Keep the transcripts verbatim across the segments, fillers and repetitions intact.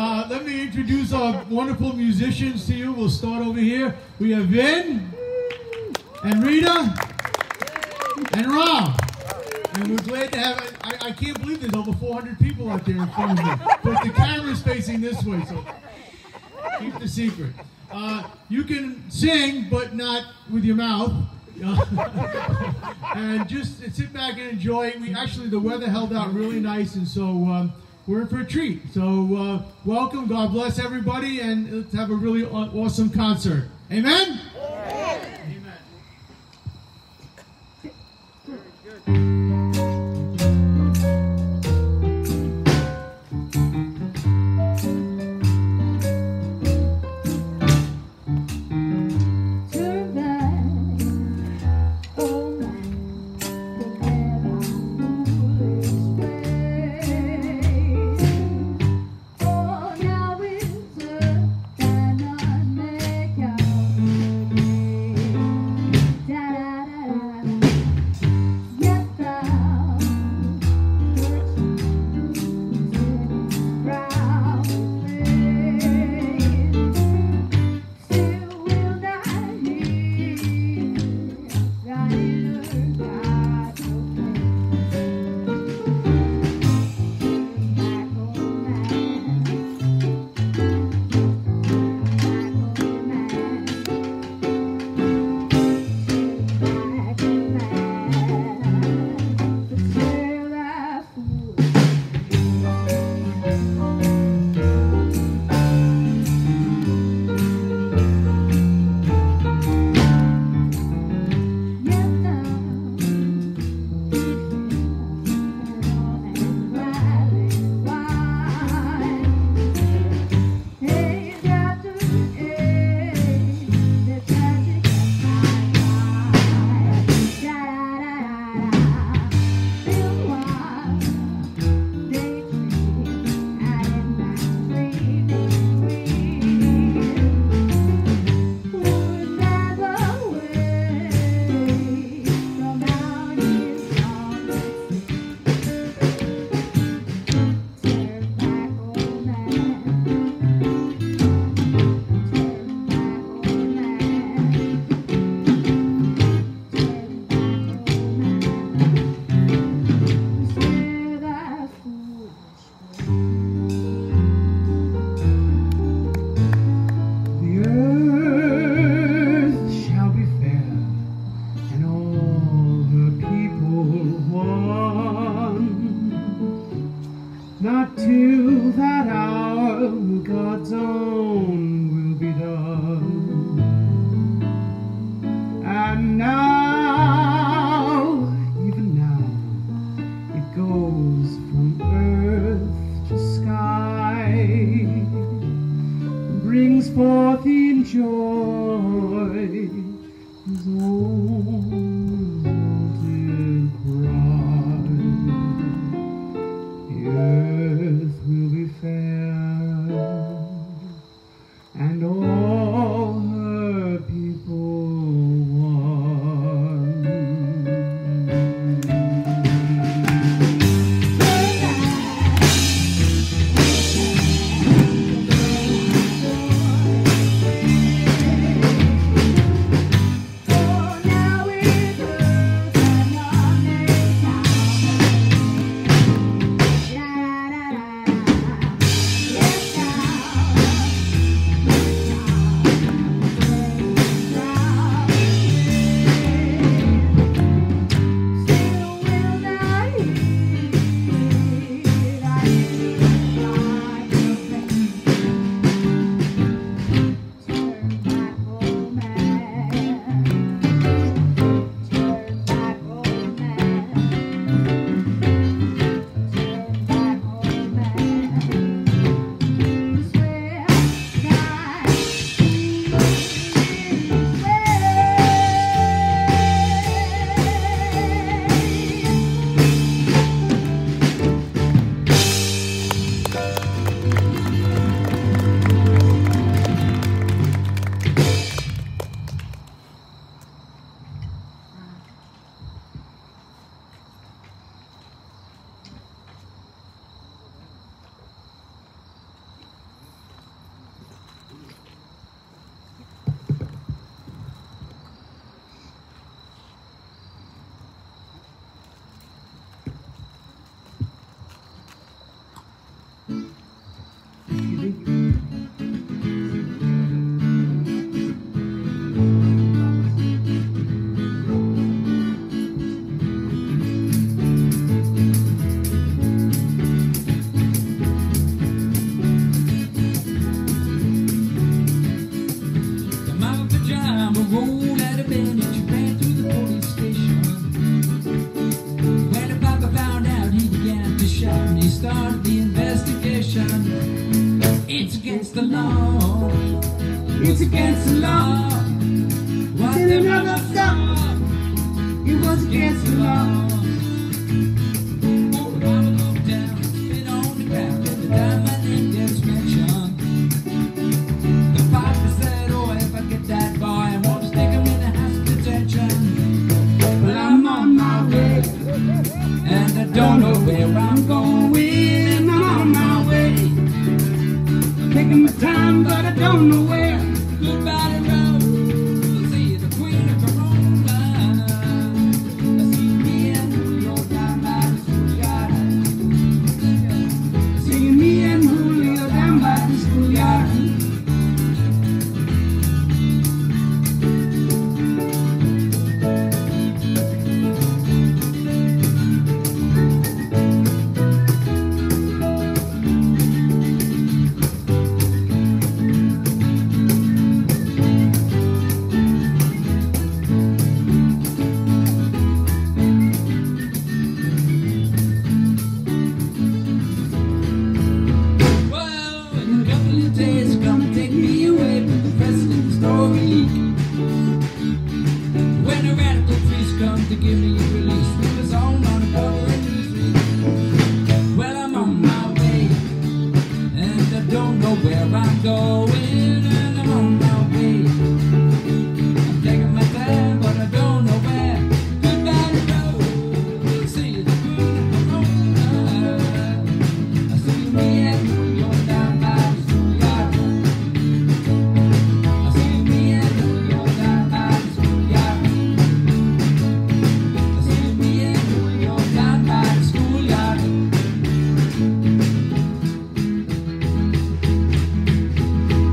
Uh, let me introduce our wonderful musicians to you. We'll start over here. We have Vin and Rita and Rob. And we're glad to have, I, I can't believe there's over four hundred people out there in front of me. But the camera's facing this way, so keep the secret. Uh, you can sing, but not with your mouth. And just sit back and enjoy. We actually, the weather held out really nice, and so um, we're in for a treat. So uh, welcome, God bless everybody, and let's have a really awesome concert. Amen? Amen. Amen. Very good. Oh, It's against the law. It's against the law. What they never stop. It was against the law. Oh, the mama looked down, spit on the ground, and the diamond in gets mentioned. The father said, oh, if I get that boy, I want to stick him in the house of detention. But I'm on my way, and I don't know where I'm going. I'm on my way, taking my time, but I don't know where. Goodbye to Rose, see the queen of Corona. I see me and Julio down by the schoolyard. I see me and Julio down by the schoolyard. Days are gonna take me away from the president's story. When a radical priest comes to give me a release, we was on on a cover and newsweek. Well, I'm on my way, and I don't know where I'm going, and I'm on my way. I'm taking my time, but I don't know where. Goodbye to road, see the queen of Corona. I see me and Julio down by the schoolyard. I see me and Julio down by the schoolyard. I see me and Julio down by the schoolyard.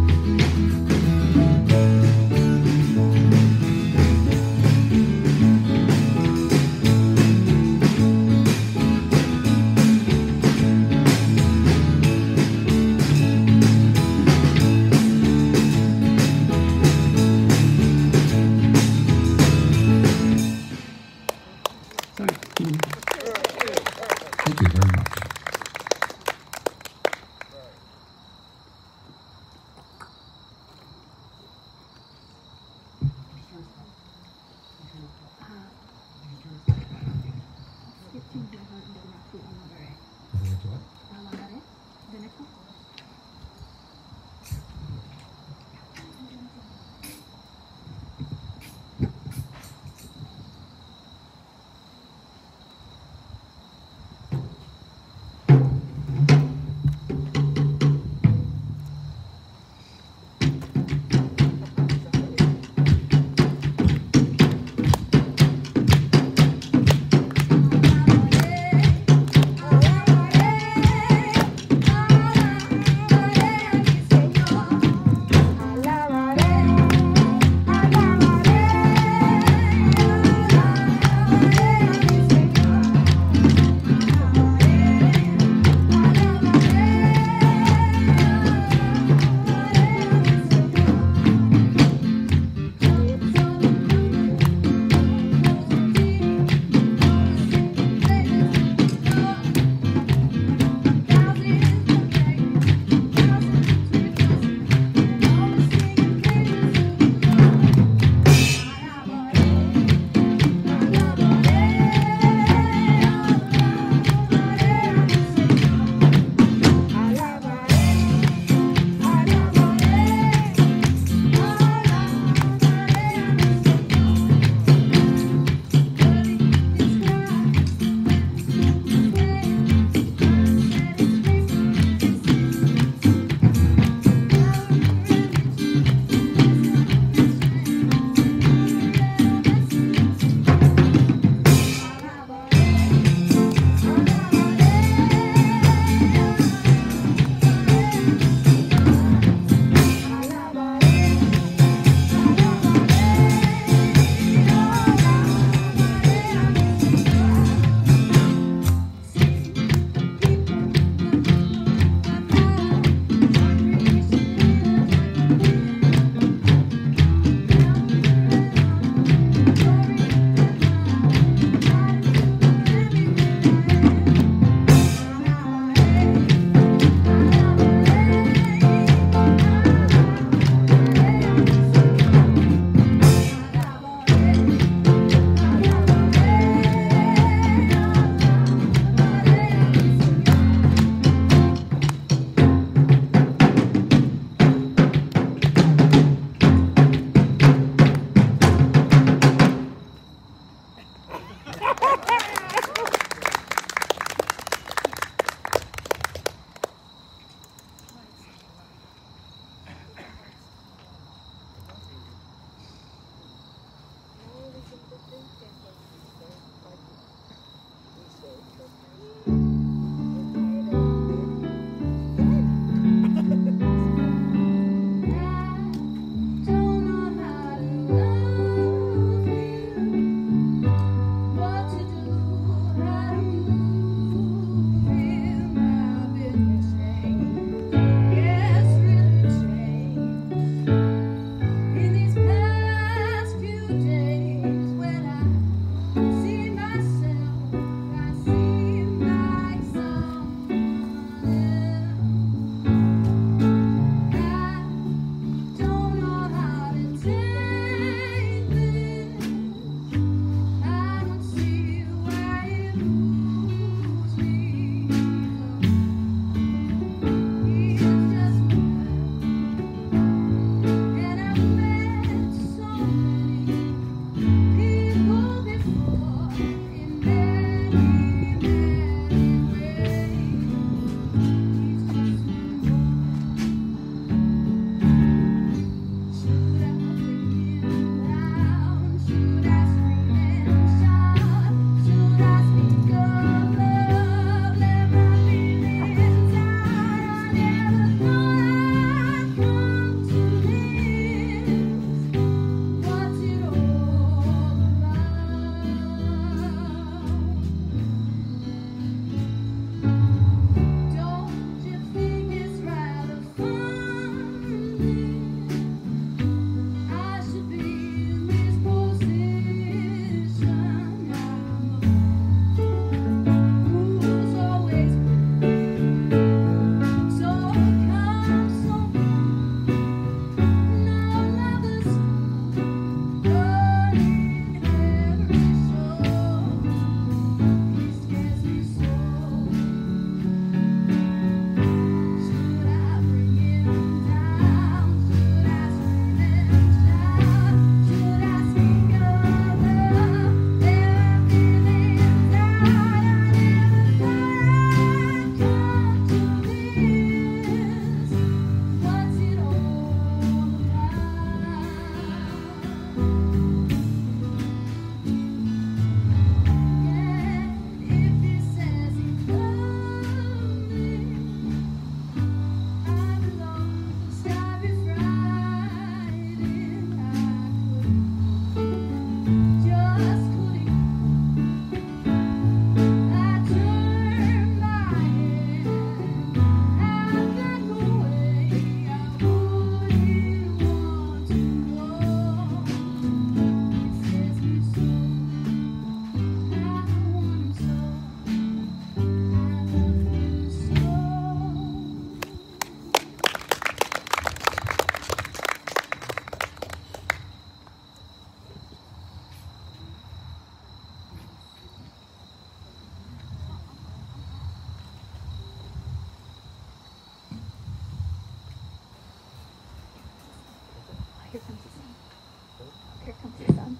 Here comes the sun. Here comes the sun.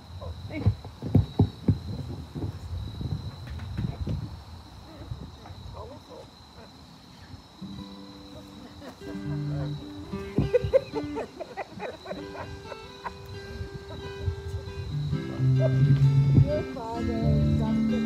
Your father is something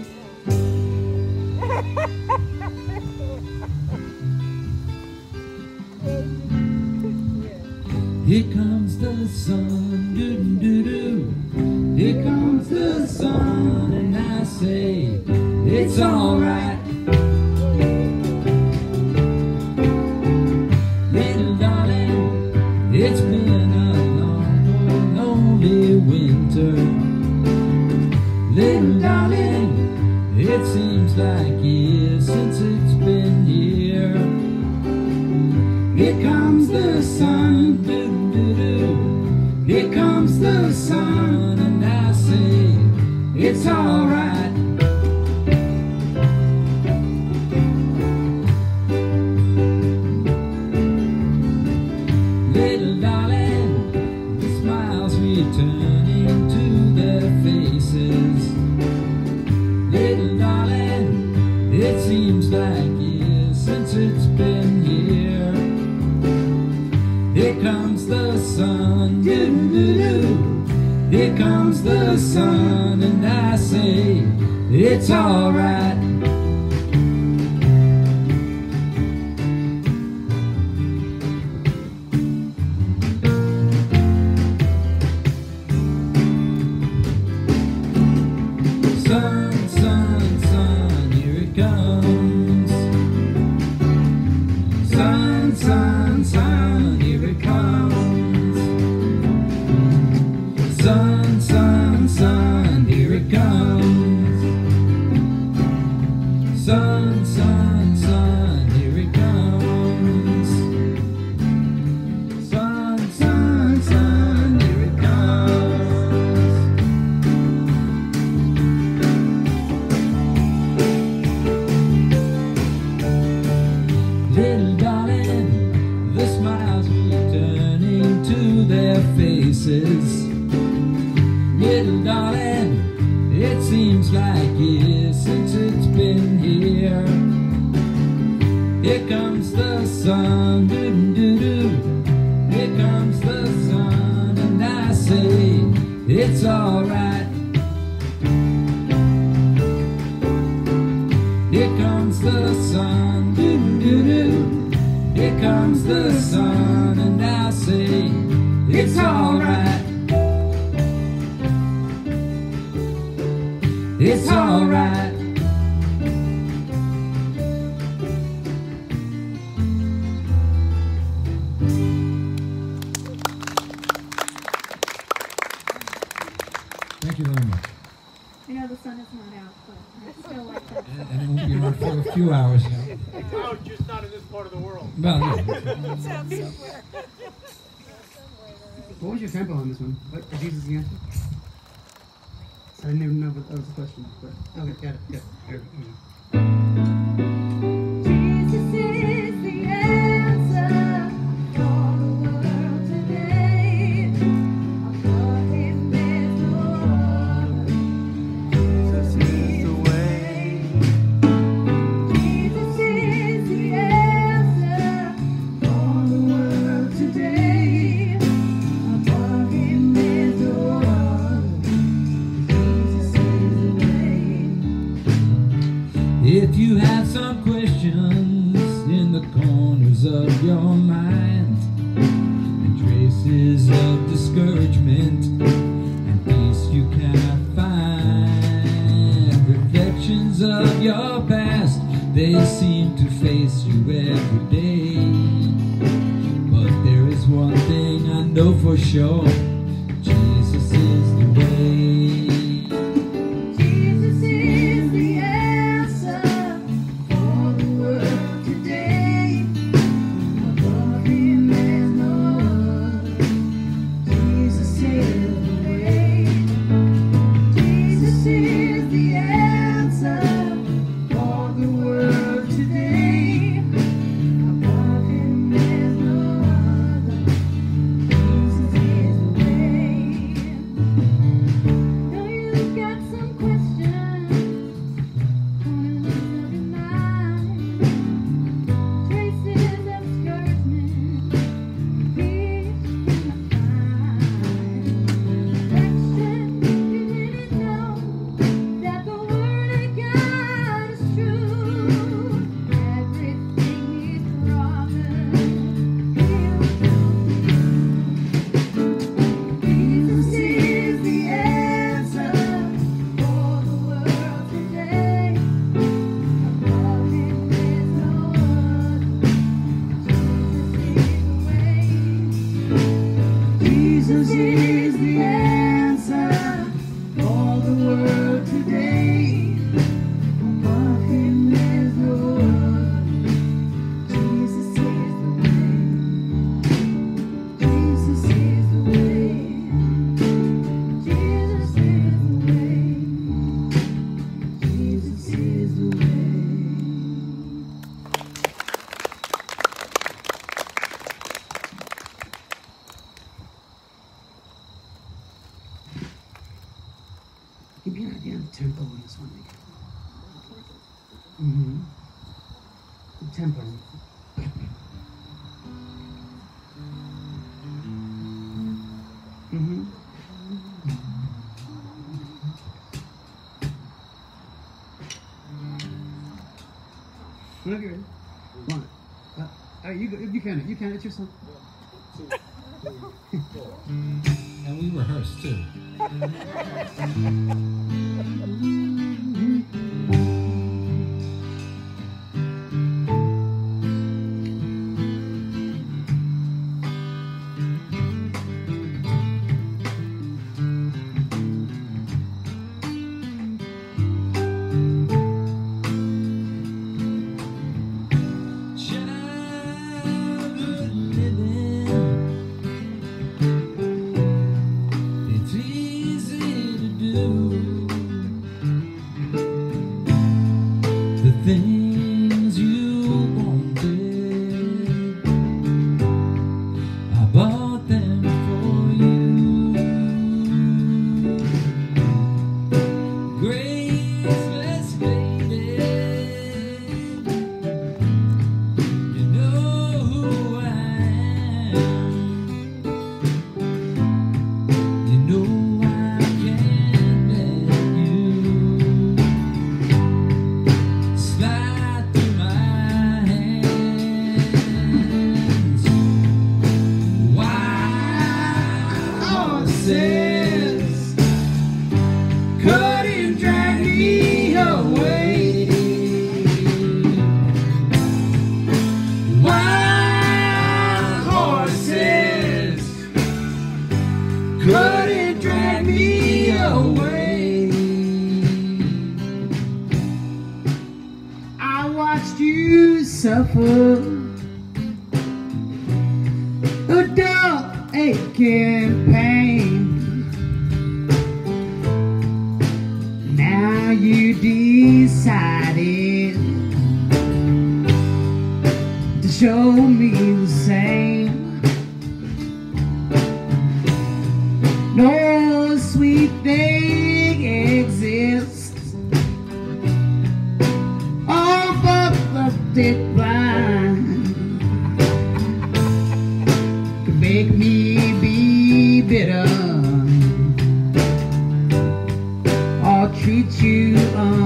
Here comes the sun, doo doo doo. Here comes the sun, and I say it's alright. Little darling, it's been a long, lonely winter. Little darling, it seems like years since it's been here. Here comes the sun, doo doo doo. Here comes the sun, and I say it's alright. Little darling, the smiles returning to their faces. Little darling, it seems like years since it's been here. Here comes the sun, doo doo doo. Here comes the sun, and I say it's alright. Sun, sun, sun, here it comes. Sun, sun, sun, here it comes. Sun, sun, sun, here it comes. Sun, sun, sun, here it comes. Sun, sun, sun, here it comes. Little darling, the smiles returning to their faces. Little darling, it seems like years since it's been here. Here comes the sun, doo doo doo. Here comes the sun, and I say it's alright. Here comes the sun, doo doo doo. Here comes the sun, and I say it's alright. It's alright. Thank you very much. I know the sun is not out, but I still like that. And, and it won't be on for a few hours. Out, just not in this part of the world. Well, yeah. What was your tempo on this one? What, is Jesus the answer? I didn't even know if that was a question, but okay, got it, got it. Here, Jesus is the answer for the world today. Above him there's no other. Jesus is the way. Jesus is the answer for the world today. Above him there's no other. Jesus is the way. If you have some questions in the corners of your mind, and traces of discouragement and peace you cannot find, reflections of your past, they seem to face you every day. But there is one thing I know for sure: Jesus is the way. Jesus is the answer for the world today. Above him there's no other. Jesus is the way. Jesus is the answer for the world today. Above him there's no other. Jesus is Jesus is the answer for the world today. Above him there's no other. Jesus is the way. Jesus is the way. Jesus is the way. Jesus is the way. Give me an idea of the tempo on this one. Mm-hmm. The tempo. Mm-hmm. Okay. One. Uh, uh, you go, you can it. You can it yourself. And we rehearse too. Childhood living, it's easy to do the things you wanted. I bought them for you. Graceless lady, you know who I am. You know I can't let you slide through my hands. Wild horses couldn't drag me away. Wild horses couldn't drag me away. I watched you suffer a dull aching pain. Now you decided to show me the same. No sweet thing exists. All but left it blind. Could make me be bitter or treat you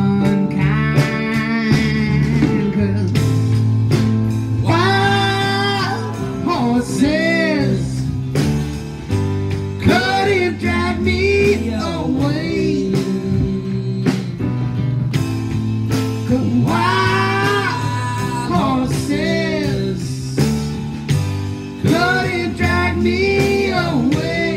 unkind. 'Cause wild horses couldn't drag me away. 'Cause wild horses couldn't drag me away.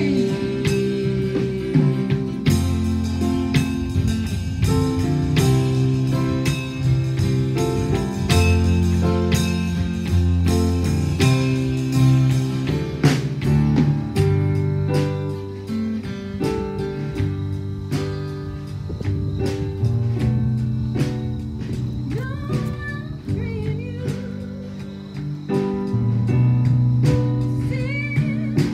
No, I'm freeing you.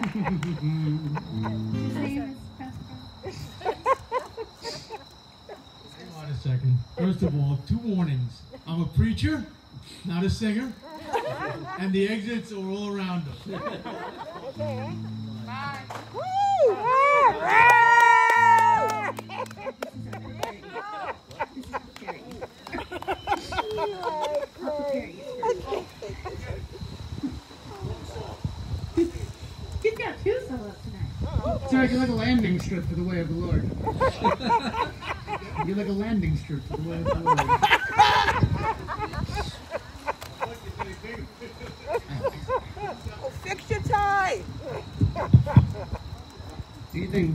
name is Pastor Bob. Hang on a second. First of all, two warnings. I'm a preacher, not a singer, and the exits are all around us. Okay. Bye. Woo! He's got two solos tonight. Sorry, you're like a landing strip for the way of the Lord. You're like a landing strip for the way of the Lord. Oh, fix your tie. Do you think?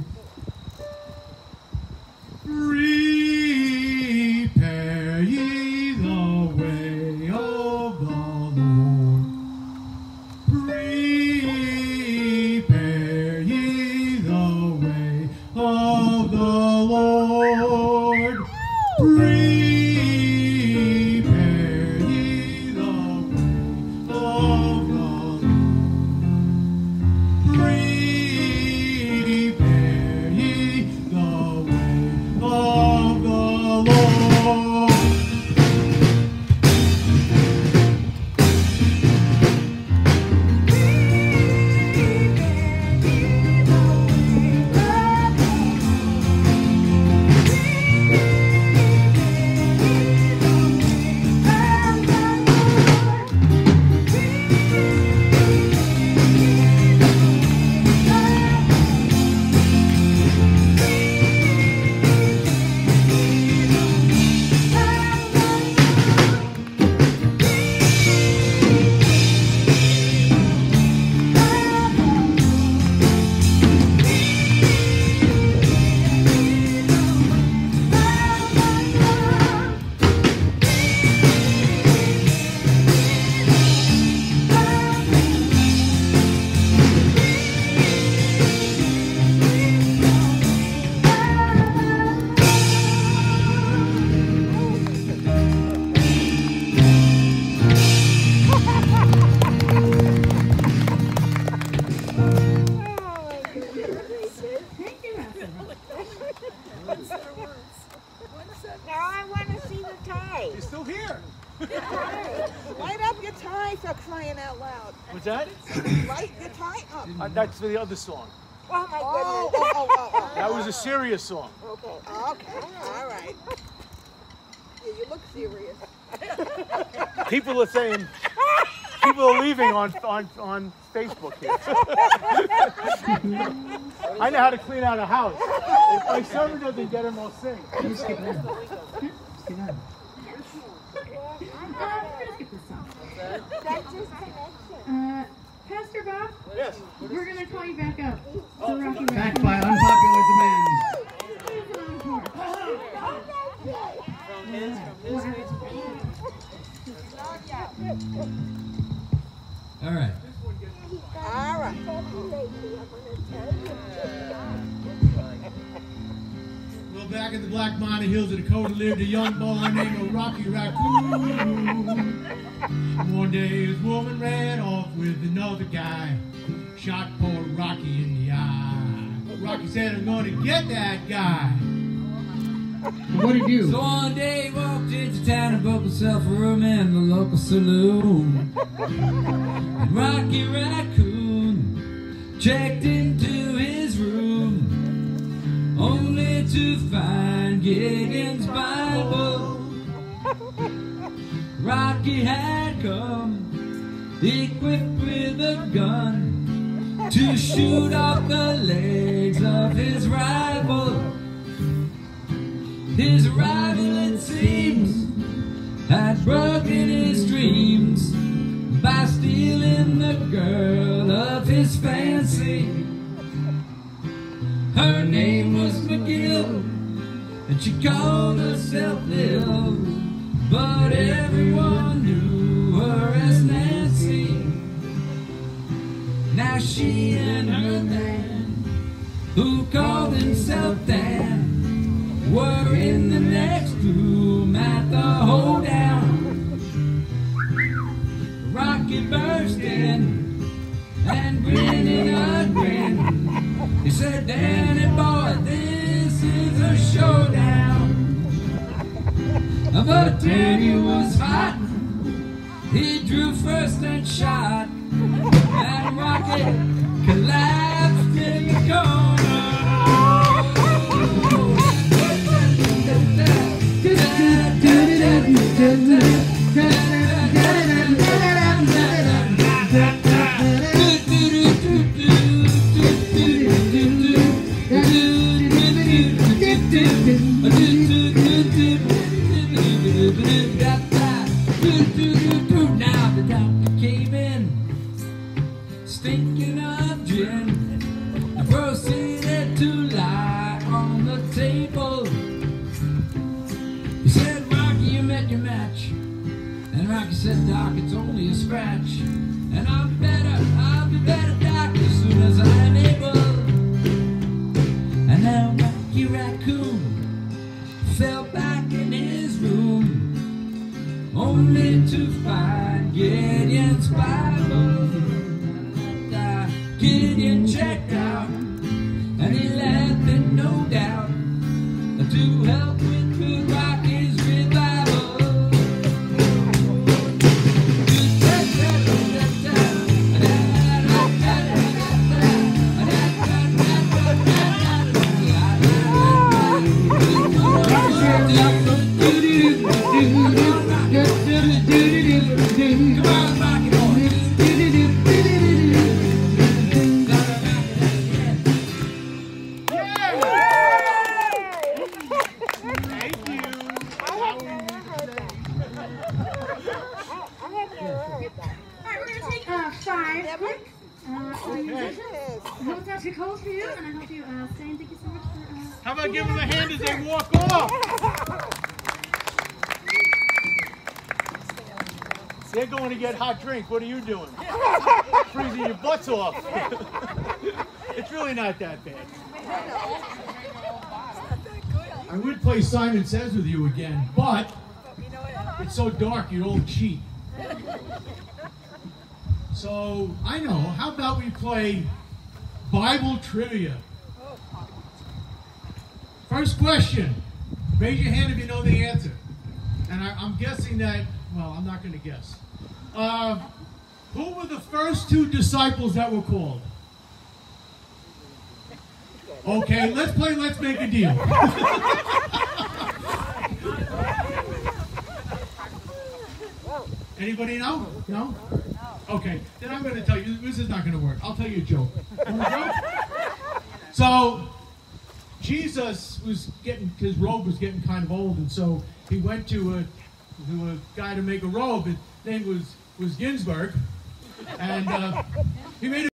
Prepare ye the way of the Lord. Prepare ye the way of the Lord. Prepare ye the way of the Lord. Prepare ye the way of the Lord. Thank you, Pastor Bob. Now I want to see the tie. He's still here. Light up your tie for crying out loud. What's that? Light your tie up. Uh, that's the other song. Oh my goodness. Oh, oh, oh, oh, That was a serious song. oh. Okay. Okay. All right. Yeah, you look serious. People are saying, people are leaving on on on Facebook here. I know how to clean out a house. If my servant doesn't get him, I'll sing. Just skip that. Skip that. Uh, we're gonna skip this song. That's just connection. Uh, Pastor Bob, Yes. we're gonna call you back up. So Rocky Back by unpopular demand. All right. All right. Well, back in the Black Mountain Hills of Dakota lived a young boy named Rocky Raccoon. One day his woman ran off with another guy, shot poor Rocky in the eye. Rocky said, I'm going to get that guy. What did you? So one day he walked into town and booked himself a room in the local saloon. And Rocky Raccoon checked into his room, only to find Gideon's Bible. Rocky had come equipped with a gun to shoot off the legs of his rival. His rival, it seems, had broken his dreams by stealing the girl of his fancy. Her name was McGill, and she called herself Lil, but everyone knew her as Nancy. Now she and her man, who called himself Dan, were in the next room at the hoedown. Rocky burst in and grinning a grin. but Danny was hot. He drew first and shot, and Rocket collapsed in the corner. Now the doctor came in, stinking of gin, and proceeded to lie on the table. He said, Rocky, you met your match. And Rocky said, Doc, it's only a scratch. And I'll be better, I'll be better, Doc, as soon as I'm able. And now Rocky Raccoon fell back in his room, only to find Gideon's Bible. Gideon checked out, and he left it no doubt to help with Good Rocky's revival. Too cold for you, and I hope you uh, stay. And thank you so much for. Uh, How about give them a hand as they walk off? They're going to get hot drink. What are you doing? Freezing your butts off. It's really not that bad. I would play Simon Says with you again, but it's so dark you'd all cheat. So, I know, how about we play Bible trivia? First question. Raise your hand if you know the answer. And I, I'm guessing that, well, I'm not going to guess. Uh, who were the first two disciples that were called? Okay, let's play Let's Make a Deal. Anybody know? No? Okay, then I'm going to tell you, this is not going to work. I'll tell you a joke. Want a joke? So, Jesus was getting, his robe was getting kind of old, and so he went to a, to a guy to make a robe. His name was, was Ginsburg, and uh, he made a